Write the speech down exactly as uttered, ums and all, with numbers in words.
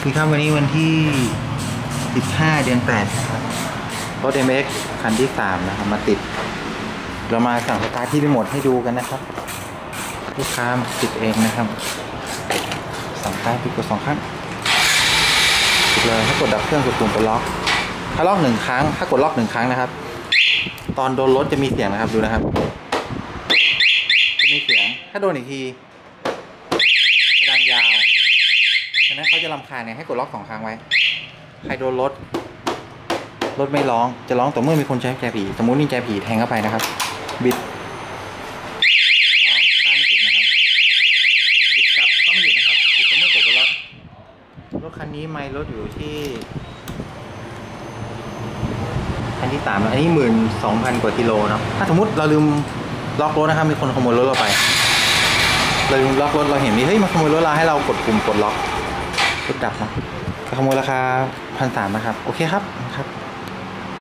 คือครับวันนี้วันที่สิบห้าเดือนแปดนะครับรถ เอ็ม เอ็กซ์ คันที่สามนะครับมาติดเรามาสั่งสตาร์ทที่รีโมทให้ดูกันนะครับลูกค้าติดเองนะครับสั่งสตาร์ทติดกดสองครั้งติดเลยถ้ากดดับเครื่องกดปุ่มกดล็อกถ้าล็อกหนึ่งครั้งถ้ากดล็อกหนึ่งครั้งนะครับตอนโดนรถจะมีเสียงนะครับดูนะครับจะมีเสียงถ้าโดนอีกทีจะดังยาวฉะนั้นเขาจะรำคาญเนี่ยให้กดล็อกสองครั้งไว้ใครโดนรถรถไม่ร้องจะร้องแต่เมื่อมีคนใช้แจผีสมมุตินี่แจผีแทงเข้าไปนะครับบิดร้องคาไม่ติดนะครับบิดกลับก็ไม่หยุดนะครับหยุดแต่เมื่อกดรถรถคันนี้ไมล์รถอยู่ที่คันที่สามอันนี้หมื่นสองพันกว่ากิโลเนาะถ้าสมมติเราลืมล็อกรถนะครับมีคนขโมยรถเราไปเราลืมล็อกรถเราเห็นนี่เฮ้ยมาขโมยรถเราให้เรากดปุ่มกดล็อกรถดับนะขโมยราคาพันสามนะครับโอเคครับครับ